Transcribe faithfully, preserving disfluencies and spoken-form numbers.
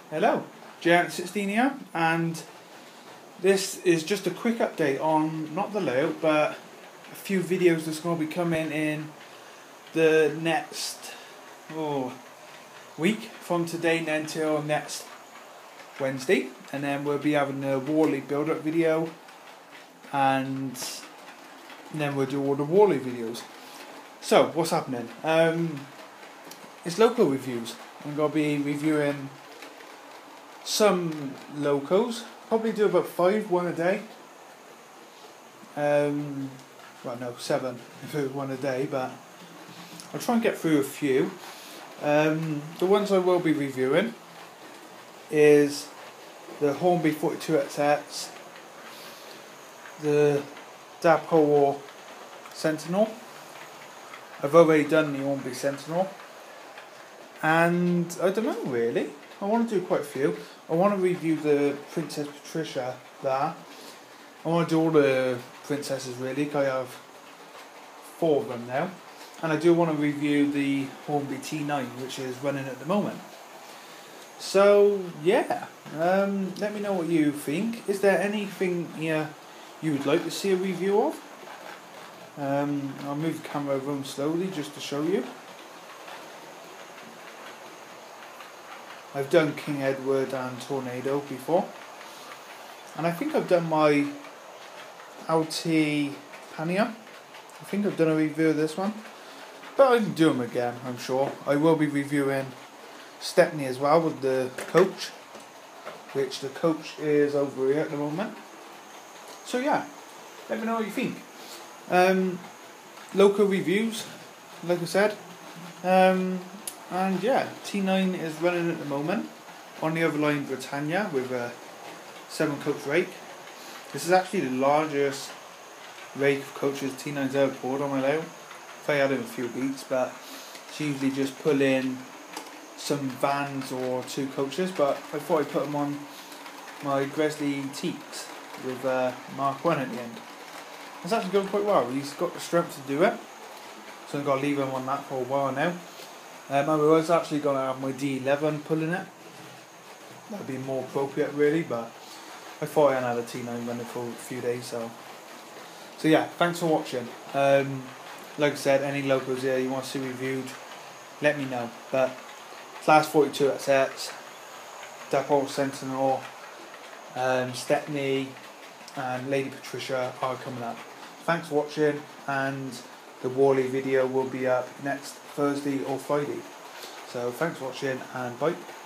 Hello, Jaannetts sixteen here, and this is just a quick update on not the layout but a few videos that's going to be coming in the next oh, week from today and until next Wednesday, and then we'll be having a Wally build-up video, and then we'll do all the Wally videos. So what's happening? Um, it's local reviews. I'm going to be reviewing some locos, probably do about five, one a day. Um, well, no, seven if it was one a day, but I'll try and get through a few. Um, the ones I will be reviewing is the Hornby forty-two X X, the Dapole Sentinel. I've already done the Hornby Sentinel, and I don't know really. I want to do quite a few. I want to review the Princess Patricia there. I want to do all the princesses really, because I have four of them now. And I do want to review the Hornby T nine, which is running at the moment. So yeah, um, let me know what you think. Is there anything here you would like to see a review of? Um, I'll move the camera around slowly just to show you. I've done King Edward and Tornado before, and I think I've done my Alti Pania. I think I've done a review of this one, but I can do them again, I'm sure. I will be reviewing Stepney as well with the coach, which the coach is over here at the moment. So yeah, let me know what you think. Um, local reviews, like I said. Um, And yeah, T nine is running at the moment. On the other line, Britannia with a seven coach rake. This is actually the largest rake of coaches T nine's ever poured on my layout. I've had it in a few weeks, but she usually just pull in some vans or two coaches. But I thought I'd put them on my Gresley Teaks with uh, Mark one at the end. It's actually going quite well. He's got the strength to do it, so I've got to leave him on that for a while now. Um, I was actually going to have my D eleven pulling it. That would be more appropriate really, but I thought I had a T nine running for a few days. So so yeah, thanks for watching. Um, like I said, any locals here you want to see reviewed, let me know. But Class forty-two X X, Dapole Sentinel, um, Stepney and Lady Patricia are coming up. Thanks for watching, and the Wally video will be up next Thursday or Friday. So thanks for watching, and bye.